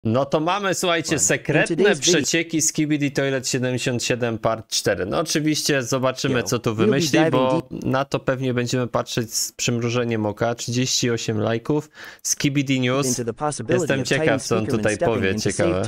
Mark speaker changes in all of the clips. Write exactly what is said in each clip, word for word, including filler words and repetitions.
Speaker 1: No to mamy, słuchajcie, sekretne przecieki Skibidi Toilet siedemdziesiąt siedem part cztery. No oczywiście zobaczymy, co tu wymyśli, bo na to pewnie będziemy patrzeć z przymrużeniem oka. trzydzieści osiem lajków. Skibidi News. Jestem ciekaw, co on tutaj powie, ciekawe.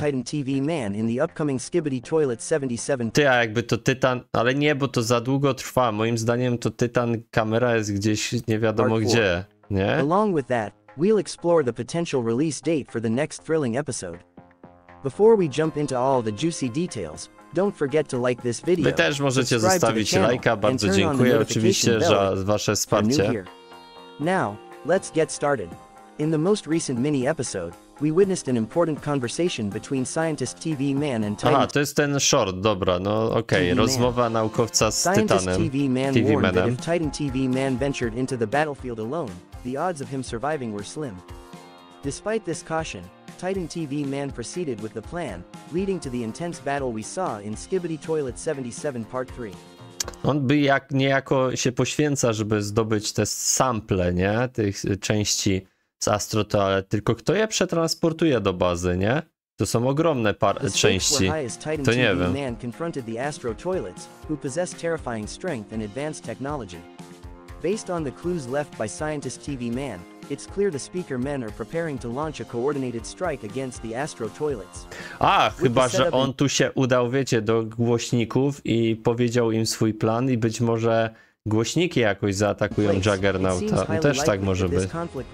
Speaker 1: Ty, a jakby to Tytan, ale nie, bo to za długo trwa. Moim zdaniem to Tytan, kamera jest gdzieś nie wiadomo gdzie, nie?
Speaker 2: Along with that, we'll explore the potential release date for the next thrilling episode. Before we jump into all the juicy details, don't forget to like this video.
Speaker 1: Wy też możecie zostawić lajka, bardzo dziękuję oczywiście za wasze wsparcie.
Speaker 2: Now, let's get started. In the most recent mini episode, we witnessed an important conversation between scientist T V Man and Titan.
Speaker 1: Aha, to jest ten short, dobra, no okej, okay. Rozmowa naukowca z Tytanem,
Speaker 2: T V Man warned that if Titan T V Man ventured into the battlefield alone, the odds of him surviving were slim. Despite this caution, Titan T V Man proceeded with the plan, leading to the intense battle we saw in Skibidi Toilet seventy-seven part three.
Speaker 1: On by jak niejako się poświęca, żeby zdobyć te sample, nie? Tych części z Astro Toilet, tylko kto je przetransportuje do bazy, nie? To są ogromne par części. To nie wiem.
Speaker 2: Man confronted the Astro Toilets, who possess terrifying strength and advanced technology. Based on the clues left by scientist T V Man, it's clear the Speaker Men are preparing to launch a coordinated strike against the Astro Toilets.
Speaker 1: A, chyba że on tu się udał, wiecie, do głośników i powiedział im swój plan i być może głośniki jakoś zaatakują Juggernauta. Też tak może być.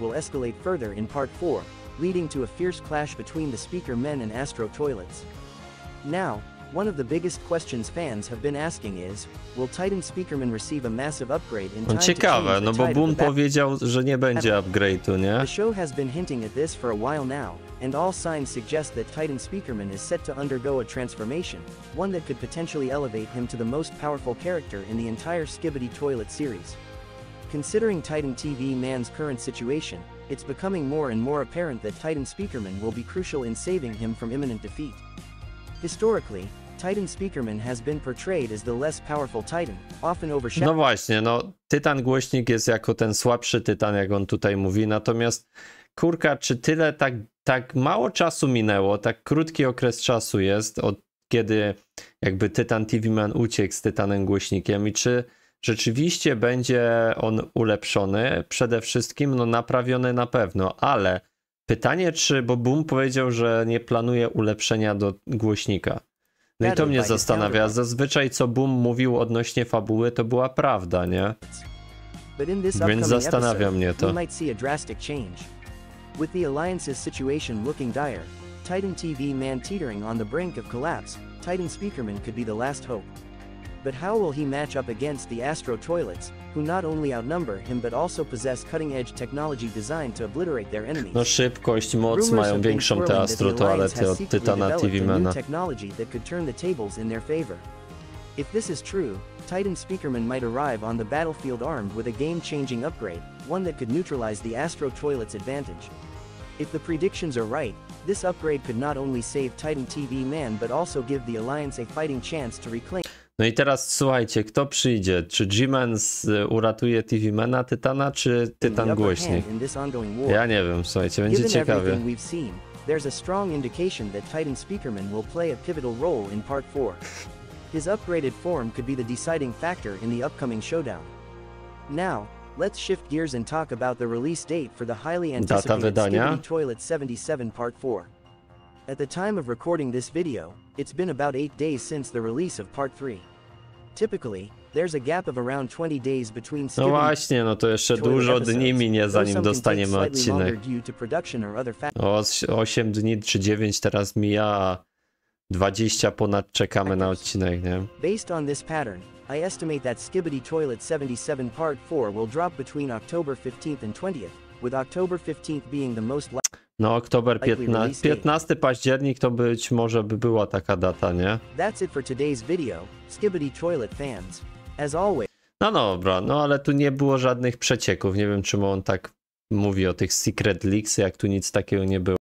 Speaker 2: Leading to a fierce clash between the Speaker Men and Astro Toilets. Now, one of the biggest questions fans have been asking is, will Titan Speakerman receive a massive upgrade in time
Speaker 1: to ciekawe, no bo Boom powiedział, że nie będzie upgrade'u, nie?
Speaker 2: The show has been hinting at this for a while now, and all signs suggest that Titan Speakerman is set to undergo a transformation, one that could potentially elevate him to the most powerful character in the entire Skibidi Toilet series. Considering Titan T V Man's current situation, it's becoming more and more apparent that Titan Speakerman will be crucial in saving him from imminent defeat. Historically, Titan Speakerman has been portrayed as the less powerful Titan, often overshadowed.
Speaker 1: No właśnie, no Tytan Głośnik jest jako ten słabszy Tytan, jak on tutaj mówi, natomiast kurka, czy tyle, tak, tak mało czasu minęło, tak krótki okres czasu jest, od kiedy jakby Tytan T V Man uciekł z Tytanem Głośnikiem i czy rzeczywiście będzie on ulepszony, przede wszystkim no naprawiony na pewno, ale pytanie czy, bo Boom powiedział, że nie planuje ulepszenia do głośnika. No i to mnie zastanawia, zazwyczaj co Boom mówił odnośnie fabuły to była prawda, nie? Więc zastanawia mnie to.
Speaker 2: With the Alliance's situation looking dire, Titan T V Man teetering on the brink of collapse, Titan Speakerman could be the last hope. But how will he match up against the Astro Toilets, who not only outnumber him but also possess cutting-edge technology designed to obliterate their enemies?
Speaker 1: No szybkość, moc mają większą te Astro Toilety od Tytana T V Mana.
Speaker 2: Technology that could turn the tables in their favor. If this is true, Titan Speakerman might arrive on the battlefield armed with a game-changing upgrade, one that could neutralize the Astro Toilet's advantage. If the predictions are right, this upgrade could not only save Titan T V Man but also give the Alliance a fighting chance to reclaim.
Speaker 1: No i teraz słuchajcie, kto przyjdzie? Czy G-Man uratuje T V Mana, Tytana, czy Tytan Głośnik? Ja nie wiem, słuchajcie, będzie ciekawie.
Speaker 2: There's a strong indication that Titan Speakerman will play a pivotal role in part four. His upgraded form could be the deciding factor in the upcoming showdown. Now, let's shift gears and talk about the release date for the highly anticipated Skibidi Toilet seventy-seven part four. At the time of recording this video, it's been about eight days since the release of part three. Typically, there's a gap of around twenty days between
Speaker 1: No właśnie, no to jeszcze dużo dni minie, zanim dostaniemy odcinek. O, osiem dni czy dziewięć teraz mija, a dwadzieścia ponad czekamy na odcinek, nie?
Speaker 2: Based on this pattern, I estimate that Skibidi Toilet seventy-seven part four will drop between October fifteenth and twentieth, with October fifteenth being the most likely.
Speaker 1: No, oktober piętnasty, piętnasty październik to być może by była taka data, nie?
Speaker 2: That's it for today's video, Skibidi Toilet fans. As always.
Speaker 1: No dobra, no ale tu nie było żadnych przecieków. Nie wiem, czemu on tak mówi o tych secret leaks, jak tu nic takiego nie było.